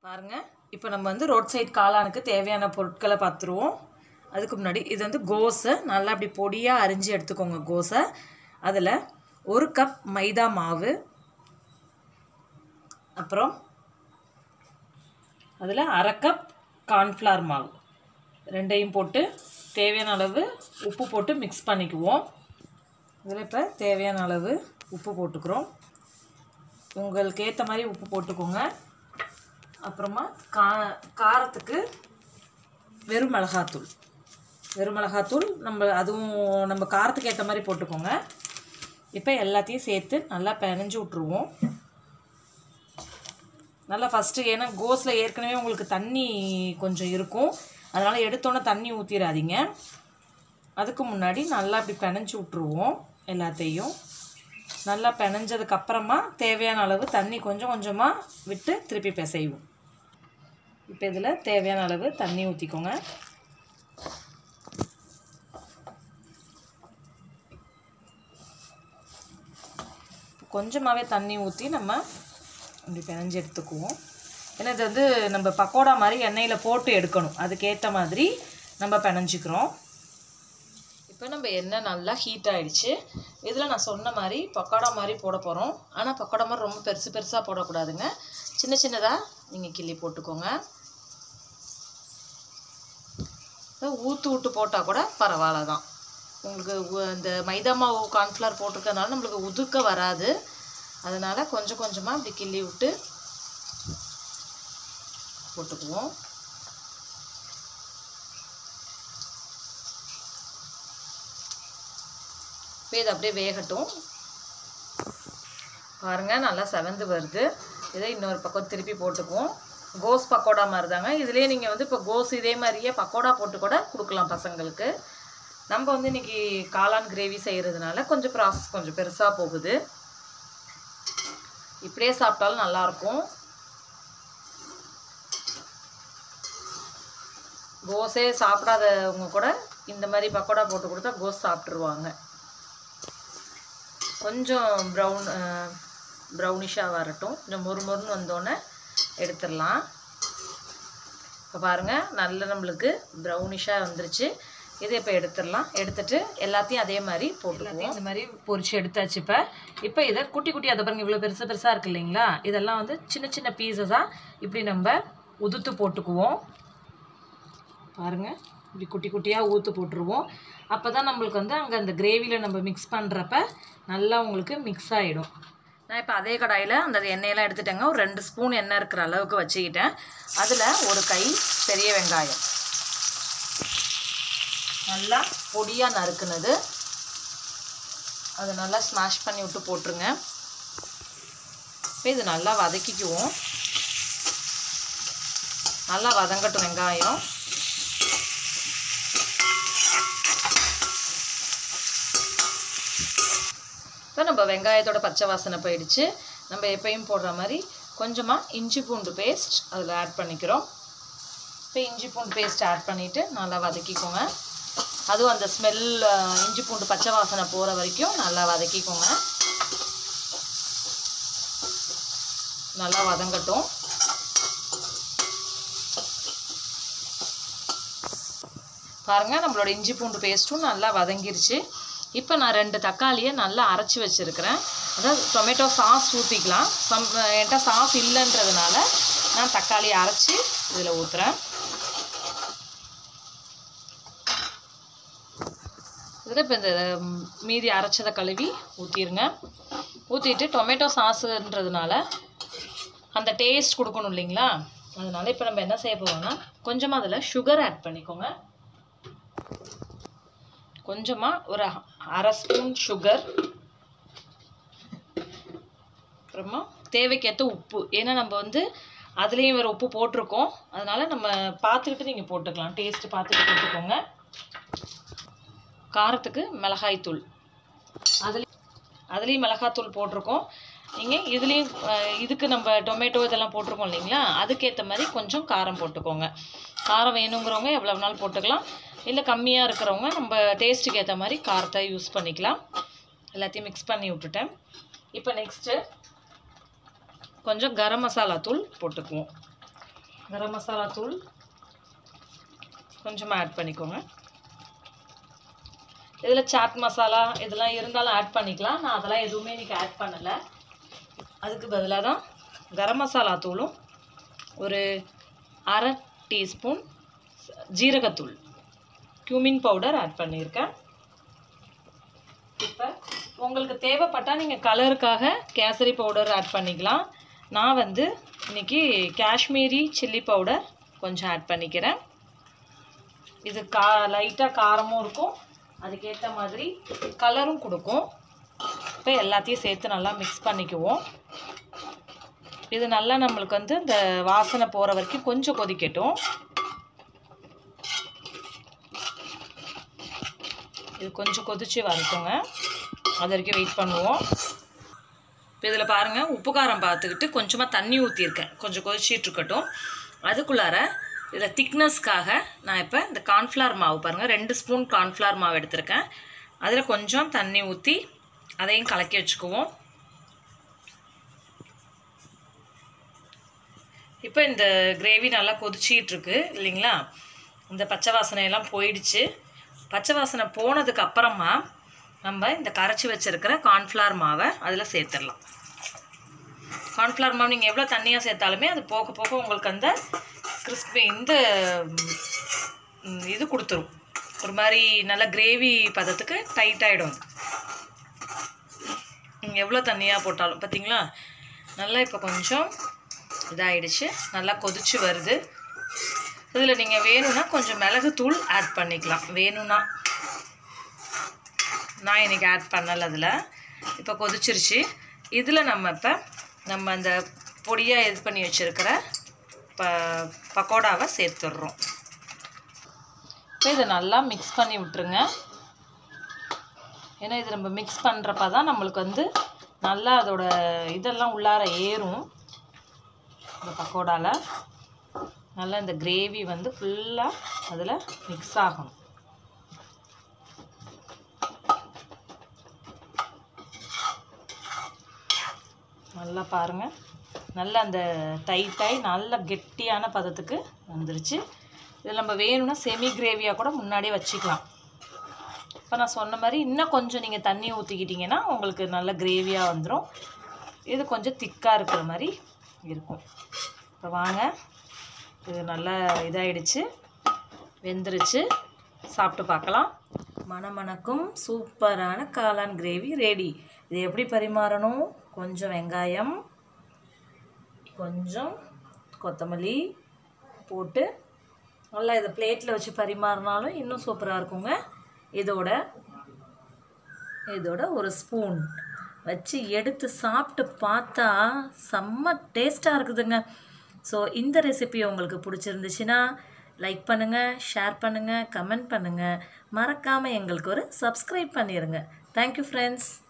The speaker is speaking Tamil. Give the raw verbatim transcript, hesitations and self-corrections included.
பாருங்க இப்போ நம்ம வந்து ரோட் சைடு காளானுக்கு தேவையான பொருட்களை பார்த்துருவோம். அதுக்கு முன்னாடி இது வந்து கோஸை நல்லா அப்படி பொடியாக அரிஞ்சு எடுத்துக்கோங்க. கோஸை அதில் ஒரு கப் மைதா மாவு, அப்புறம் அதில் அரை கப் கார்ன்ஃப்ளவர் மாவு ரெண்டையும் போட்டு தேவையான அளவு உப்பு போட்டு மிக்ஸ் பண்ணிக்குவோம். இதில் இப்போ தேவையான அளவு உப்பு போட்டுக்கிறோம். உங்களுக்கு ஏற்ற மாதிரி உப்பு போட்டுக்கோங்க. அப்புறமா கா காரத்துக்கு வெறும் மிளகாத்தூள் வெறும் மிளகாத்தூள் நம்ம அதுவும் நம்ம காரத்துக்கு ஏற்ற மாதிரி போட்டுக்கோங்க. இப்போ எல்லாத்தையும் சேர்த்து நல்லா பிணைஞ்சு விட்ருவோம். நல்லா ஃபஸ்ட்டு, ஏன்னா கோஸில் ஏற்கனவே உங்களுக்கு தண்ணி கொஞ்சம் இருக்கும், அதனால் எடுத்தோன்னே தண்ணி ஊற்றிடாதீங்க. அதுக்கு முன்னாடி நல்லா இப்படி பிணைஞ்சு விட்ருவோம். எல்லாத்தையும் நல்லா பிணைஞ்சதுக்கப்புறமா தேவையான அளவு தண்ணி கொஞ்சம் கொஞ்சமாக விட்டு திருப்பி பிசைவோம். இப்போ இதில் தேவையான அளவு தண்ணி ஊற்றிக்கோங்க. கொஞ்சமாகவே தண்ணி ஊற்றி நம்ம இப்படி பிணைஞ்சு எடுத்துக்குவோம். ஏன்னா இது வந்து நம்ம பக்கோடா மாதிரி எண்ணெயில் போட்டு எடுக்கணும், அதுக்கேற்ற மாதிரி நம்ம பிணைஞ்சிக்கிறோம். இப்போ நம்ம எண்ணெய் நல்லா ஹீட் ஆகிடுச்சு. இதில் நான் சொன்ன மாதிரி பக்கோடா மாதிரி போட போகிறோம். ஆனால் பக்கோடா மாதிரி ரொம்ப பெருசு பெருசாக போடக்கூடாதுங்க, சின்ன சின்னதாக நீங்கள் கிள்ளி போட்டுக்கோங்க. ஊற்று விட்டு போட்டால் கூட பரவாயில்ல தான். உங்களுக்கு இந்த மைதா மாவு கார்ன்ஃப்ளவர் போட்டிருக்கறதுனால நம்மளுக்கு உதுக்க வராது, அதனால் கொஞ்சம் கொஞ்சமாக இப்படி கிள்ளி விட்டு போட்டுக்குவோம். இப்போ இது அப்படியே வேகட்டும். பாருங்கள் நல்லா செவந்து வருது. இதை இன்னொரு பக்கம் திருப்பி போட்டுக்குவோம். கோஸ் பக்கோடா மாதிரி தாங்க. இதுலேயே நீங்கள் வந்து இப்போ கோஸ் இதே மாதிரியே பக்கோடா போட்டு கூட கொடுக்கலாம் பசங்களுக்கு. நம்ம வந்து இன்றைக்கி காளான் கிரேவி செய்கிறதுனால கொஞ்சம் ப்ராசஸ் கொஞ்சம் பெருசாக போகுது. இப்படியே சாப்பிட்டாலும் நல்லாயிருக்கும். கோஸே சாப்பிடாதவங்க கூட இந்த மாதிரி பக்கோடா போட்டு கொடுத்தா கோஸ் சாப்பிட்ருவாங்க. கொஞ்சம் ப்ரௌன் ப்ரௌனிஷாக வரட்டும், கொஞ்சம் மொறு மொறுன்னு வந்தோடனே எடுத்துடலாம். இப்போ பாருங்கள் நல்ல நம்மளுக்கு ப்ரௌனிஷாக வந்துருச்சு. இதை இப்போ எடுத்துடலாம். எடுத்துட்டு எல்லாத்தையும் அதே மாதிரி போட்டுக்குவோம். இந்த மாதிரி பொரிச்சு எடுத்தாச்சு. இப்போ இப்போ இதை குட்டி குட்டி, அதை பாருங்கள் இவ்வளோ பெருசாக பெருசாக இருக்குது இல்லைங்களா, இதெல்லாம் வந்து சின்ன சின்ன பீஸஸாக இப்படி நம்ம உதுத்து போட்டுக்குவோம். பாருங்கள் இப்படி குட்டி குட்டியாக ஊற்று போட்டுருவோம். அப்போ தான் நம்மளுக்கு வந்து அங்கே அந்த கிரேவியில் நம்ம மிக்ஸ் பண்ணுறப்ப நல்லா உங்களுக்கு மிக்ஸ் ஆகிடும். நான் இப்போ அதே கடாயில் அந்த எண்ணெயெல்லாம் எடுத்துட்டேங்க. ஒரு ரெண்டு ஸ்பூன் எண்ணெய் இருக்கிற அளவுக்கு வச்சுக்கிட்டேன். அதில் ஒரு கை பெரிய வெங்காயம் நல்லா பொடியாக நறுக்குனது, அதை நல்லா ஸ்மாஷ் பண்ணி விட்டு போட்டுருங்க. இப்போ இது நல்லா வதக்கிக்குவோம். நல்லா வதங்கட்டும் வெங்காயம். இப்போ நம்ம வெங்காயத்தோட பச்சை வாசனை போயிடுச்சு. நம்ம எப்பயும் போடுற மாதிரி கொஞ்சமாக இஞ்சி பூண்டு பேஸ்ட் அதில் ஆட் பண்ணிக்கிறோம். இப்போ இஞ்சி பூண்டு பேஸ்ட் ஆட் பண்ணிவிட்டு நல்லா வதக்கிக்கோங்க. அதுவும் அந்த ஸ்மெல் இஞ்சி பூண்டு பச்சை வாசனை போகிற வரைக்கும் நல்லா வதக்கிக்கோங்க. நல்லா வதங்கட்டும். பாருங்கள் நம்மளோட இஞ்சி பூண்டு பேஸ்ட்டும் நல்லா வதங்கிருச்சு. இப்போ நான் ரெண்டு தக்காளியை நல்லா அரைச்சி வச்சுருக்கிறேன். அதாவது டொமேட்டோ சாஸ் ஊற்றிக்கலாம். சம் என்கிட்ட சாஸ் இல்லைன்றதுனால நான் தக்காளியை அரைச்சி இதில் ஊற்றுறேன். இதில் இப்போ இந்த மீதி அரைச்சதை கழுவி ஊற்றிடுங்க. ஊற்றிட்டு டொமேட்டோ சாஸுன்றதுனால அந்த டேஸ்ட் கொடுக்கணும் இல்லைங்களா, அதனால் இப்போ நம்ம என்ன செய்ய போகிறோம்னா கொஞ்சமாக அதில் சுகர் ஆட் பண்ணிக்கோங்க. கொஞ்சமாக ஒரு அரை ஸ்பூன் சுகர், அப்புறமா தேவைக்கேற்ற உப்பு. ஏன்னா நம்ம வந்து அதுலேயும் வேறு உப்பு போட்டிருக்கோம், அதனால் நம்ம பார்த்துக்கிட்டு நீங்கள் போட்டுக்கலாம், டேஸ்ட்டு பார்த்துட்டு போட்டுக்கோங்க. காரத்துக்கு மிளகாய்த்தூள், அதுலேயும் அதுலேயும் மிளகாய்த்தூள் போட்டிருக்கோம். நீங்கள் இதுலேயும் இதுக்கு நம்ம டொமேட்டோ இதெல்லாம் போட்டிருக்கோம் இல்லைங்களா, அதுக்கேற்ற மாதிரி கொஞ்சம் காரம் போட்டுக்கோங்க. காரம் வேணுங்கிறவங்க எவ்வளோ நாள் போட்டுக்கலாம், இல்லை கம்மியாக இருக்கிறவங்க நம்ம டேஸ்ட்டுக்கு ஏற்ற மாதிரி காரத்தை யூஸ் பண்ணிக்கலாம். எல்லாத்தையும் மிக்ஸ் பண்ணி விட்டுட்டேன். இப்போ நெக்ஸ்ட்டு கொஞ்சம் கரம் மசாலா தூள் போட்டுக்குவோம். கரம் மசாலா தூள் கொஞ்சமாக ஆட் பண்ணிக்கோங்க. இதில் சாட் மசாலா இதெல்லாம் இருந்தாலும் ஆட் பண்ணிக்கலாம். நான் அதெல்லாம் எதுவுமே இன்றைக்கி ஆட் பண்ணலை. அதுக்கு பதிலாக தான் கரம் மசாலா தூளும் ஒரு அரை டீஸ்பூன் ஜீரகத்தூள் cumin பவுடர் ஆட் பண்ணியிருக்கேன். இப்போ உங்களுக்கு தேவைப்பட்டால் நீங்கள் கலருக்காக கேசரி பவுடர் ஆட் பண்ணிக்கலாம். நான் வந்து இன்றைக்கி காஷ்மீரி சில்லி பவுடர் கொஞ்சம் ஆட் பண்ணிக்கிறேன். இது கா லைட்டாக காரமும் இருக்கும், அதுக்கேற்ற மாதிரி கலரும் கொடுக்கும். இப்போ எல்லாத்தையும் சேர்த்து நல்லா மிக்ஸ் பண்ணிக்குவோம். இது நல்லா நம்மளுக்கு வந்து இந்த வாசனை போகிற வரைக்கும் கொஞ்சம் கொதிக்கட்டும். இது கொஞ்சம் கொதிச்சு வரட்டுங்க, அது வரைக்கும் வெயிட் பண்ணுவோம். இப்போ இதில் பாருங்கள், உப்பு காரம் பார்த்துக்கிட்டு கொஞ்சமாக தண்ணி ஊற்றிருக்கேன். கொஞ்சம் கொதிச்சிட்டு இருக்கட்டும். அதுக்குள்ளார இதில் திக்னஸ்க்காக நான் இப்போ இந்த கார்ன்ஃப்ளவர் மாவு பாருங்கள், ரெண்டு ஸ்பூன் கார்ன்ஃப்ளவர் மாவு எடுத்திருக்கேன். அதில் கொஞ்சம் தண்ணி ஊற்றி அதையும் கலக்கி வச்சுக்குவோம். இப்போ இந்த கிரேவி நல்லா கொதிச்சிட்ருக்கு இல்லைங்களா? இந்த பச்சை வாசனையெல்லாம் போயிடுச்சு. பச்சை வாசனை போனதுக்கு அப்புறமா நம்ம இந்த கரைச்சி வச்சுருக்கிற கார்ன்ஃப்ளவர் மாவை அதில் சேர்த்துடலாம். கார்ன்ஃப்ளவர் மாவு நீங்கள் எவ்வளோ தண்ணியாக சேர்த்தாலுமே அது போக போக உங்களுக்கு அந்த கிறிஸ்பி இந்த இது கொடுத்துரும். ஒரு மாதிரி நல்ல கிரேவி பதத்துக்கு டைட் ஆகிடும். நீங்கள் எவ்வளோ தண்ணியாக போட்டாலும் பார்த்தீங்களா, நல்லா இப்போ கொஞ்சம் இதாகிடுச்சு, நல்லா கொதிச்சு வருது. இதில் நீங்கள் வேணும்னா கொஞ்சம் மிளகுத்தூள் ஆட் பண்ணிக்கலாம். வேணும்னா, நான் இன்றைக்கி ஆட் பண்ணலை அதில். இப்போ கொதிச்சிருச்சு. இதில் நம்ம இப்போ நம்ம அந்த பொடியாக இது பண்ணி வச்சுருக்கிற ப பக்கோடாவை சேர்த்துடுறோம். இப்போ இதை நல்லா மிக்ஸ் பண்ணி விட்டுருங்க. ஏன்னா இது நம்ம மிக்ஸ் பண்ணுறப்ப தான் நம்மளுக்கு வந்து நல்லா அதோட இதெல்லாம் உள்ளார ஏறும். இந்த பக்கோடாவில் நல்லா இந்த கிரேவி வந்து ஃபுல்லாக அதில் மிக்ஸ் ஆகணும். நல்லா பாருங்கள், நல்லா அந்த டைட்டாகி நல்ல கெட்டியான பதத்துக்கு வந்துருச்சு. இதில் நம்ம வேணும்னா செமி கிரேவியாக கூட முன்னாடியே வச்சுக்கலாம். இப்போ நான் சொன்ன மாதிரி இன்னும் கொஞ்சம் நீங்கள் தண்ணி ஊற்றிக்கிட்டிங்கன்னா உங்களுக்கு நல்ல கிரேவியாக வந்துடும். இது கொஞ்சம் திக்காக இருக்கிற மாதிரி இருக்கும். இப்போ வாங்க, இது நல்லா இதாகிடுச்சு, வெந்துருச்சு, சாப்பிட்டு பார்க்கலாம். மணமணக்கும் சூப்பரான காளான் கிரேவி ரெடி. இது எப்படி பரிமாறணும்? கொஞ்சம் வெங்காயம், கொஞ்சம் கொத்தமல்லி போட்டு நல்லா இதை பிளேட்டில் வச்சு பரிமாறினாலும் இன்னும் சூப்பராக இருக்குங்க. இதோட இதோட ஒரு ஸ்பூன் வச்சு எடுத்து சாப்பிட்டு பார்த்தா செம்ம டேஸ்ட்டாக இருக்குதுங்க. ஸோ இந்த ரெசிபி உங்களுக்கு பிடிச்சிருந்துச்சுன்னா லைக் பண்ணுங்கள், ஷேர் பண்ணுங்கள், கமெண்ட் பண்ணுங்கள். மறக்காமல் எங்களுக்கு ஒரு சப்ஸ்கிரைப் பண்ணிடுங்க. Thank you friends.